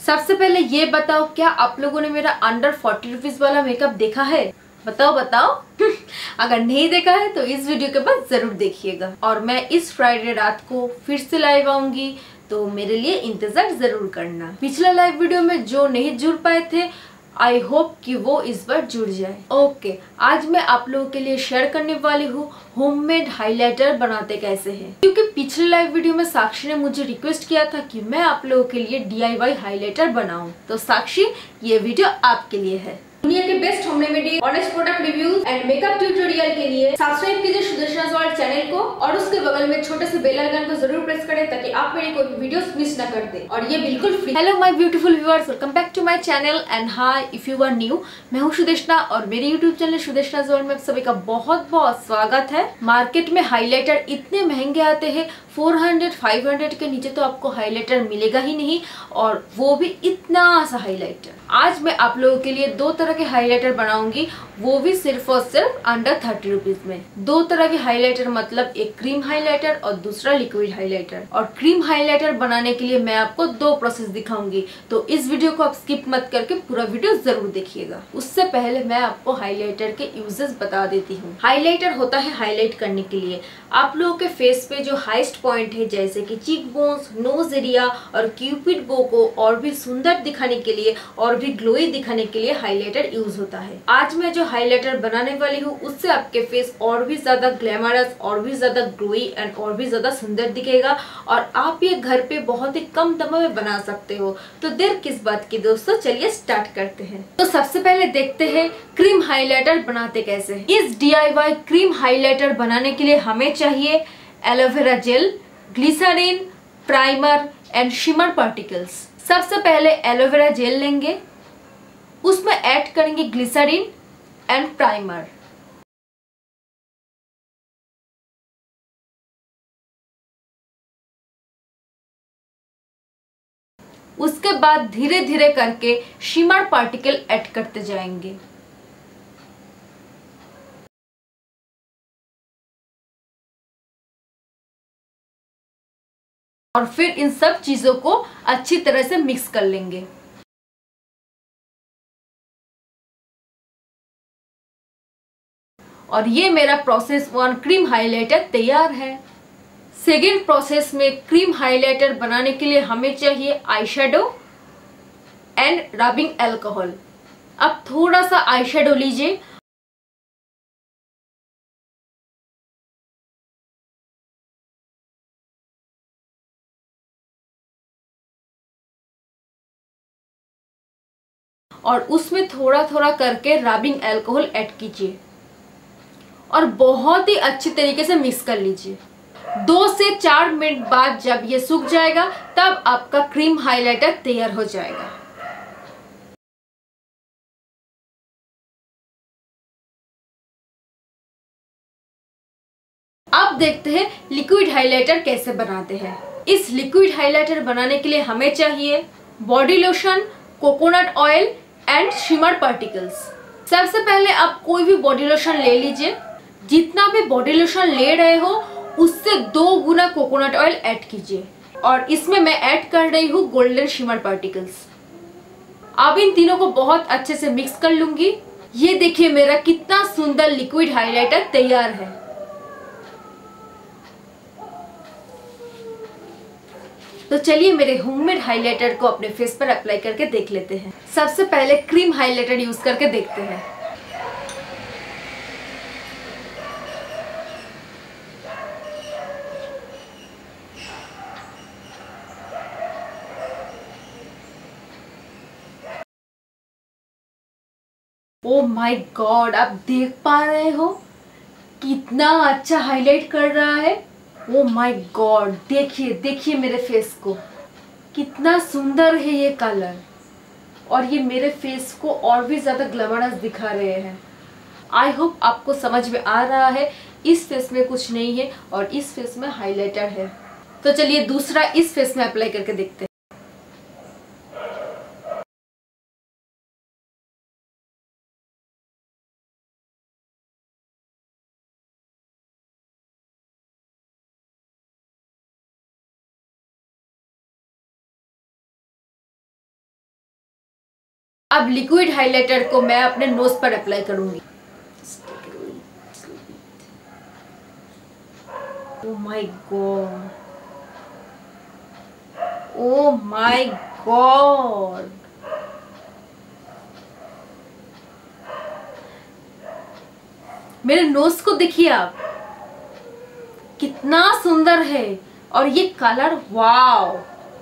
सबसे पहले ये बताओ, क्या आप लोगों ने मेरा अंडर 40 रुपीज वाला मेकअप देखा है? बताओ बताओ। अगर नहीं देखा है तो इस वीडियो के बाद जरूर देखिएगा। और मैं इस फ्राइडे रात को फिर से लाइव आऊंगी, तो मेरे लिए इंतजार जरूर करना। पिछला लाइव वीडियो में जो नहीं जुड़ पाए थे, आई होप कि वो इस बार जुड़ जाए। ओके, आज मैं आप लोगों के लिए शेयर करने वाली हूँ होममेड हाइलाइटर बनाते कैसे हैं। क्योंकि पिछले लाइव वीडियो में साक्षी ने मुझे रिक्वेस्ट किया था कि मैं आप लोगों के लिए DIY हाइलाइटर बनाऊं, तो साक्षी ये वीडियो आपके लिए है। दुनिया के best home remedy, honest product reviews and makeup tutorial के लिए सब्सक्राइब कीजिए सुदर्शनाज वर्ल्ड चैनल को और उसके बगल में छोटे से बेल आइकन को जरूर प्रेस करें ताकि आप मेरी कोई भी वीडियोस मिस ना कर दे। और ये बिल्कुल free. Hello my beautiful viewers, welcome back to my channel and hi if you are new. मैं हूँ सुदेशना और मेरे यूट्यूब चैनल सुदेशनाज वर्ल्ड में आप सभी का बहुत बहुत स्वागत है। मार्केट में हाईलाइटर इतने महंगे आते हैं, 400-500 के नीचे तो आपको हाइलाइटर मिलेगा ही नहीं, और वो भी इतना सा हाइलाइटर। आज मैं आप लोगों के लिए दो तरह के हाइलाइटर बनाऊंगी, वो भी सिर्फ और सिर्फ अंडर 30 रुपीज में। दो तरह के हाइलाइटर मतलब एक क्रीम हाइलाइटर और दूसरा लिक्विड हाइलाइटर। और क्रीम हाइलाइटर बनाने के लिए मैं आपको दो प्रोसेस दिखाऊंगी, तो इस वीडियो को आप स्किप मत करके पूरा वीडियो जरूर देखिएगा। उससे पहले मैं आपको हाइलाइटर के यूजेस बता देती हूँ। हाइलाइटर होता है हाईलाइट करने के लिए। आप लोगों के फेस पे जो हाईएस्ट पॉइंट है, जैसे कि चीक बोन्स, नोज एरिया और क्यूपिड बो को और भी सुंदर दिखाने के लिए और भी ग्लोई दिखाने के लिए हाइलाइटर यूज होता है। आज मैं जो हाइलाइटर बनाने वाली हूँ उससे आपके फेस और भी ज्यादा ग्लैमरस, और भी ज्यादा ग्लोई एंड और भी ज्यादा सुंदर दिखेगा, और आप ये घर पे बहुत ही कम दामों में बना सकते हो। तो देर किस बात की दोस्तों, चलिए स्टार्ट करते हैं। तो सबसे पहले देखते हैं क्रीम हाइलाइटर बनाते कैसे हैं। इस DIY क्रीम हाइलाइटर बनाने के लिए हमें चाहिए aloe vera gel, glycerin, primer and shimmer particles. सबसे पहले एलोवेरा जेल लेंगे, उसमें ऐड करेंगे ग्लिसरीन एंड प्राइमर। उसके बाद धीरे धीरे करके शिमर पार्टिकल ऐड करते जाएंगे। और फिर इन सब चीजों को अच्छी तरह से मिक्स कर लेंगे। और ये मेरा प्रोसेस 1 क्रीम हाइलाइटर तैयार है। सेकेंड प्रोसेस में क्रीम हाइलाइटर बनाने के लिए हमें चाहिए eye shadow and rubbing alcohol. अब थोड़ा सा आई शेडो लीजिए और उसमें थोड़ा थोड़ा करके रबिंग अल्कोहल ऐड कीजिए और बहुत ही अच्छी तरीके से मिक्स कर लीजिए। 2 से 4 मिनट बाद जब ये सूख जाएगा तब आपका क्रीम हाइलाइटर तैयार हो जाएगा। अब देखते हैं लिक्विड हाइलाइटर कैसे बनाते हैं। इस लिक्विड हाइलाइटर बनाने के लिए हमें चाहिए body lotion, coconut oil and shimmer particles. सबसे पहले आप कोई भी बॉडी लोशन ले लीजिए। जितना भी बॉडी लोशन ले रहे हो उससे 2 गुना कोकोनट ऑयल ऐड कीजिए, और इसमें मैं ऐड कर रही हूँ गोल्डन शिमर पार्टिकल्स। अब इन तीनों को बहुत अच्छे से मिक्स कर लूंगी। ये देखिए मेरा कितना सुंदर लिक्विड हाइलाइटर तैयार है। तो चलिए मेरे होममेड हाइलाइटर को अपने फेस पर अप्लाई करके देख लेते हैं। सबसे पहले क्रीम हाइलाइटर यूज करके देखते हैं। ओ माय गॉड, आप देख पा रहे हो कितना अच्छा हाईलाइट कर रहा है। ओ माय गॉड, देखिए देखिए मेरे फेस को कितना सुंदर है ये कलर, और ये मेरे फेस को और भी ज्यादा ग्लैमरस दिखा रहे हैं। आई होप आपको समझ में आ रहा है, इस फेस में कुछ नहीं है और इस फेस में हाइलाइटर है। तो चलिए दूसरा इस फेस में अप्लाई करके देखते हैं। अब लिक्विड हाइलाइटर को मैं अपने नोज पर अप्लाई करूंगी। Oh my god, oh my god, मेरे नोज को देखिए आप, कितना सुंदर है। और ये कलर, वाव,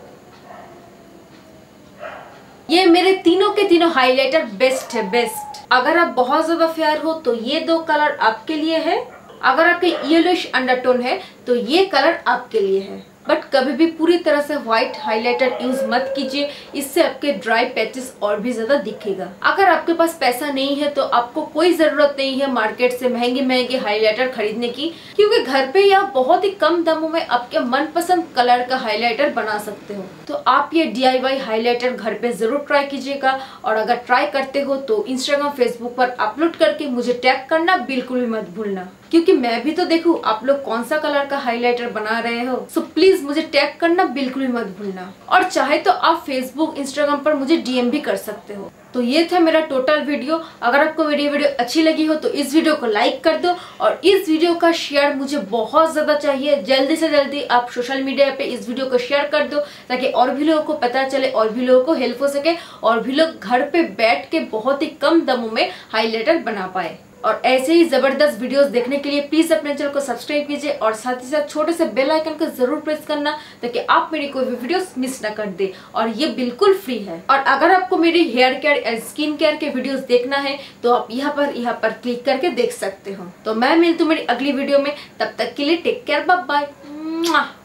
ये मेरे तीनों के तीनों हाइलाइटर बेस्ट है, बेस्ट। अगर आप बहुत ज्यादा फेयर हो तो ये दो कलर आपके लिए है, अगर आपके येलोइश अंडरटोन है तो ये कलर आपके लिए है। बट कभी भी पूरी तरह से व्हाइट हाइलाइटर यूज मत कीजिए, इससे आपके ड्राई पैचेस और भी ज्यादा दिखेगा। अगर आपके पास पैसा नहीं है तो आपको कोई जरूरत नहीं है मार्केट से महंगे महंगे हाइलाइटर खरीदने की, क्योंकि घर पे या बहुत ही कम दामों में आपके मनपसंद कलर का हाइलाइटर बना सकते हो। तो आप ये DIY हाइलाइटर घर पे जरूर ट्राई कीजिएगा, और अगर ट्राई करते हो तो इंस्टाग्राम फेसबुक पर अपलोड करके मुझे टैग करना बिल्कुल भी मत भूलना, क्योंकि मैं भी तो देखूं आप लोग कौन सा कलर का हाइलाइटर बना रहे हो। सो प्लीज मुझे टैग करना बिल्कुल भी मत भूलना, और चाहे तो आप फेसबुक इंस्टाग्राम पर मुझे DM भी कर सकते हो। तो ये था मेरा टोटल वीडियो। अगर आपको मेरी वीडियो अच्छी लगी हो तो इस वीडियो को लाइक कर दो, और इस वीडियो का शेयर मुझे बहुत ज्यादा चाहिए। जल्दी से जल्दी आप सोशल मीडिया पे इस वीडियो को शेयर कर दो, ताकि और भी लोगों को पता चले, और भी लोगों को हेल्प हो सके, और भी लोग घर पे बैठ के बहुत ही कम दामों में हाइलाइटर बना पाए। और ऐसे ही जबरदस्त वीडियोस देखने के लिए प्लीज अपने चैनल को सब्सक्राइब कीजिए, और साथ ही साथ छोटे से बेल आइकन को जरूर प्रेस करना, ताकि आप मेरी कोई भी वीडियोस मिस ना कर दे, और ये बिल्कुल फ्री है। और अगर आपको मेरी हेयर केयर या स्किन केयर के वीडियोस देखना है तो आप यहाँ पर क्लिक करके देख सकते हो। तो मैं मिलती हूँ मेरी अगली वीडियो में, तब तक के लिए टेक केयर, बाय बाय।